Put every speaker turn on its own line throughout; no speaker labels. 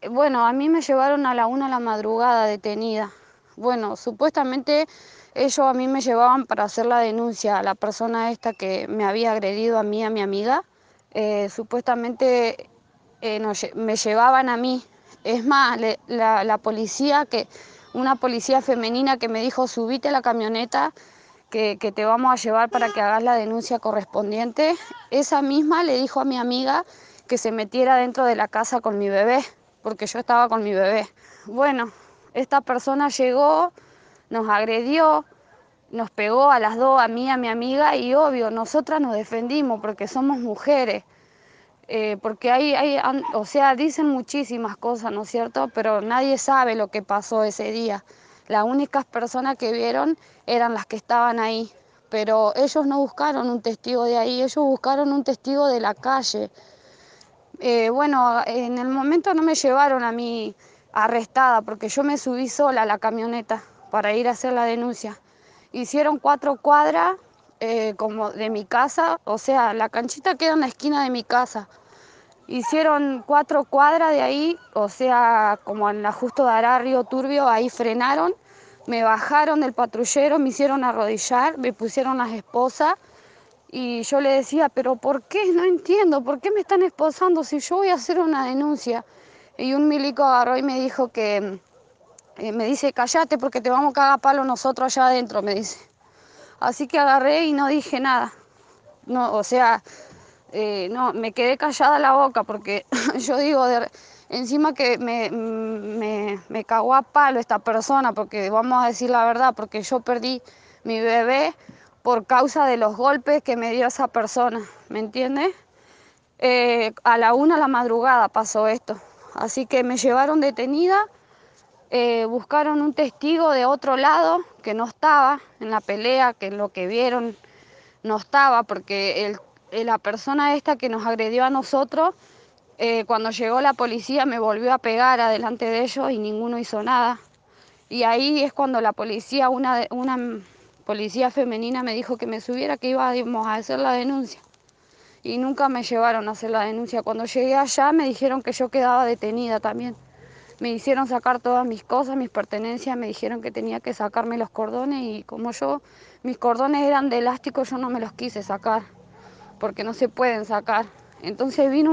Bueno, a mí me llevaron a la 1 de la madrugada detenida. Bueno, supuestamente ellos a mí me llevaban para hacer la denuncia a la persona esta que me había agredido a mí, a mi amiga. Supuestamente me llevaban a mí. Es más, la policía, una policía femenina que me dijo, subite a la camioneta, que te vamos a llevar para que hagas la denuncia correspondiente. Esa misma le dijo a mi amiga que se metiera dentro de la casa con mi bebé, porque yo estaba con mi bebé. Bueno, esta persona llegó, nos agredió, nos pegó a las dos, a mí, a mi amiga, y obvio, nosotras nos defendimos porque somos mujeres. Porque o sea, dicen muchísimas cosas, ¿no es cierto? Pero nadie sabe lo que pasó ese día. Las únicas personas que vieron eran las que estaban ahí. Pero ellos no buscaron un testigo de ahí, ellos buscaron un testigo de la calle. Bueno, en el momento no me llevaron a mí arrestada porque yo me subí sola a la camioneta para ir a hacer la denuncia. Hicieron 4 cuadras como de mi casa, o sea, la canchita queda en la esquina de mi casa. Hicieron 4 cuadras de ahí, o sea, como en la Justo de Ará, Río Turbio, ahí frenaron, me bajaron del patrullero, me hicieron arrodillar, me pusieron las esposas y yo le decía, pero ¿por qué? No entiendo, ¿por qué me están esposando si yo voy a hacer una denuncia? Y un milico agarró y me dijo me dice, callate porque te vamos a cagar a palo nosotros allá adentro, me dice. Así que agarré y no dije nada. No, o sea, no, me quedé callada la boca porque yo digo, encima que me cagó a palo esta persona, porque vamos a decir la verdad, porque yo perdí mi bebé por causa de los golpes que me dio esa persona, ¿me entiendes? A la 1 de la madrugada pasó esto, así que me llevaron detenida, buscaron un testigo de otro lado que no estaba en la pelea, que lo que vieron no estaba, porque la persona esta que nos agredió a nosotros, cuando llegó la policía me volvió a pegar adelante de ellos y ninguno hizo nada. Y ahí es cuando la policía, una policía femenina me dijo que me subiera, que íbamos a hacer la denuncia. Y nunca me llevaron a hacer la denuncia. Cuando llegué allá me dijeron que yo quedaba detenida también. Me hicieron sacar todas mis cosas, mis pertenencias, me dijeron que tenía que sacarme los cordones y como mis cordones eran de elástico, yo no me los quise sacar, porque no se pueden sacar. Entonces vino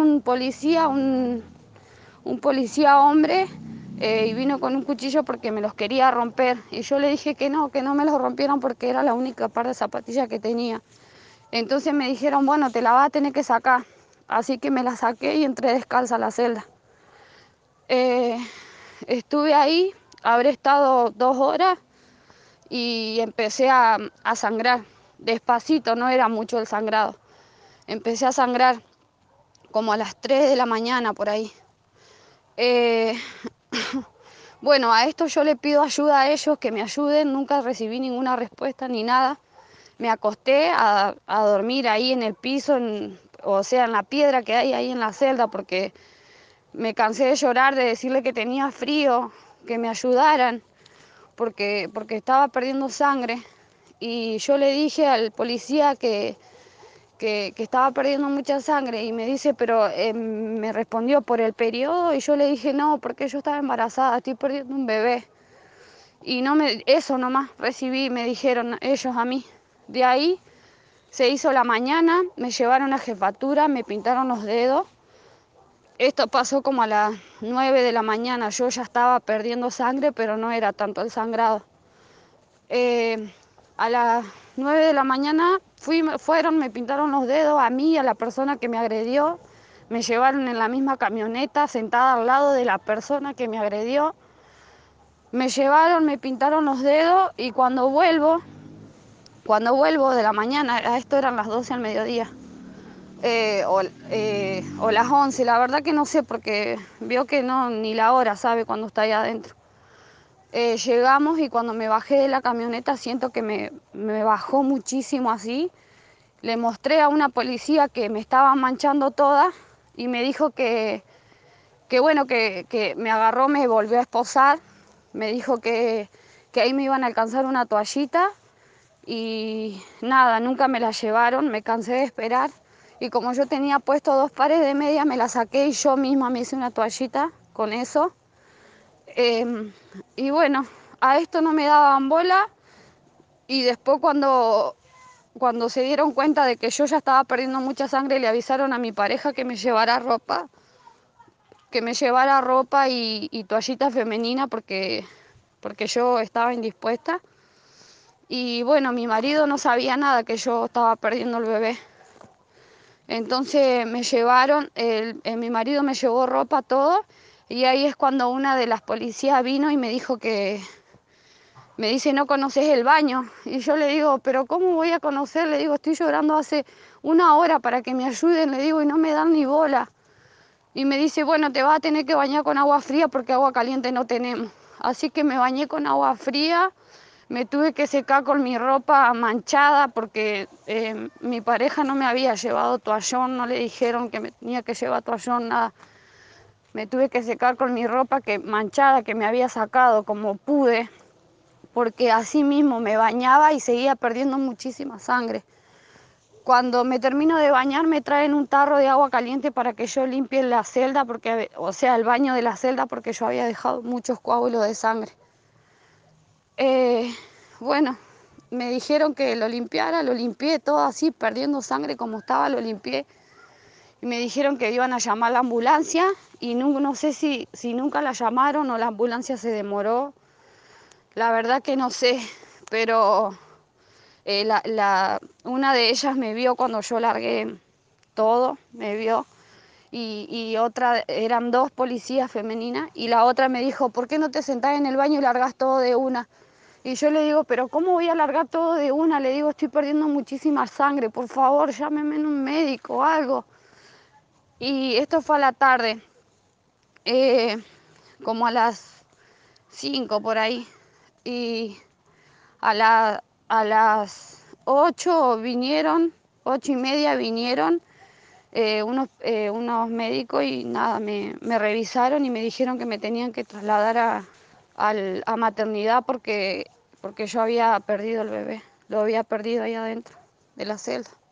un policía hombre, y vino con un cuchillo porque me los quería romper. Y yo le dije que no me los rompieran porque era la única par de zapatillas que tenía. Entonces me dijeron, bueno, te la vas a tener que sacar. Así que me la saqué y entré descalza a la celda. Eh, Estuve ahí, habré estado 2 horas y empecé a sangrar. Despacito, no era mucho el sangrado. Empecé a sangrar como a las 3 de la mañana por ahí. Eh, bueno, a esto yo le pido ayuda a ellos, que me ayuden. Nunca recibí ninguna respuesta ni nada. Me acosté a dormir ahí en el piso, o sea, en la piedra que hay ahí en la celda, porque me cansé de llorar, de decirle que tenía frío, que me ayudaran, porque estaba perdiendo sangre. Y yo le dije al policía que estaba perdiendo mucha sangre y me dice, pero me respondió por el periodo y yo le dije, no, porque yo estaba embarazada, estoy perdiendo un bebé. Y eso nomás recibí, me dijeron ellos a mí. De ahí se hizo la mañana, me llevaron a jefatura, me pintaron los dedos. Esto pasó como a las 9 de la mañana, yo ya estaba perdiendo sangre, pero no era tanto el sangrado. A las 9 de la mañana me pintaron los dedos a mí y a la persona que me agredió. Me llevaron en la misma camioneta, sentada al lado de la persona que me agredió. Me llevaron, me pintaron los dedos y cuando vuelvo de la mañana, a esto eran las 12 al mediodía, o las 11, la verdad que no sé porque veo que no, ni la hora sabe cuando está ahí adentro. Llegamos y cuando me bajé de la camioneta siento que me bajó muchísimo así. Le mostré a una policía que me estaba manchando toda y me dijo que bueno, que me agarró, me volvió a esposar. Me dijo que ahí me iban a alcanzar una toallita y nada, nunca me la llevaron, me cansé de esperar. Y como yo tenía puesto 2 pares de medias, me la saqué y yo misma me hice una toallita con eso. Y bueno, a esto no me daban bola y después cuando se dieron cuenta de que yo ya estaba perdiendo mucha sangre, le avisaron a mi pareja que me llevara ropa y toallita femenina porque yo estaba indispuesta. Y bueno, mi marido no sabía nada que yo estaba perdiendo el bebé. Entonces me llevaron, mi marido me llevó ropa, todo, y ahí es cuando una de las policías vino y me dijo me dice, ¿no conoces el baño? Y yo le digo, pero ¿cómo voy a conocer? Le digo, estoy llorando hace una hora para que me ayuden, le digo, y no me dan ni bola. Y me dice, bueno, te vas a tener que bañar con agua fría porque agua caliente no tenemos. Así que me bañé con agua fría, me tuve que secar con mi ropa manchada porque mi pareja no me había llevado toallón, no le dijeron que me tenía que llevar toallón, nada. Me tuve que secar con mi ropa manchada que me había sacado como pude, porque así mismo me bañaba y seguía perdiendo muchísima sangre. Cuando me termino de bañar me traen un tarro de agua caliente para que yo limpie la celda, o sea, el baño de la celda, porque yo había dejado muchos coágulos de sangre. Bueno, me dijeron que lo limpiara, lo limpié todo así, perdiendo sangre como estaba, lo limpié. Y me dijeron que iban a llamar a la ambulancia y no sé si nunca la llamaron o la ambulancia se demoró. La verdad que no sé, pero una de ellas me vio cuando yo largué todo, me vio, y otra, eran dos policías femeninas, y la otra me dijo, ¿por qué no te sentás en el baño y largas todo de una? Y yo le digo, pero ¿cómo voy a largar todo de una? Le digo, estoy perdiendo muchísima sangre, por favor, llámeme en un médico o algo. Y esto fue a la tarde, como a las 5 por ahí. Y a las 8 vinieron, 8:30 vinieron unos médicos y nada, me revisaron y me dijeron que me tenían que trasladar a maternidad porque yo había perdido el bebé, lo había perdido ahí adentro de la celda.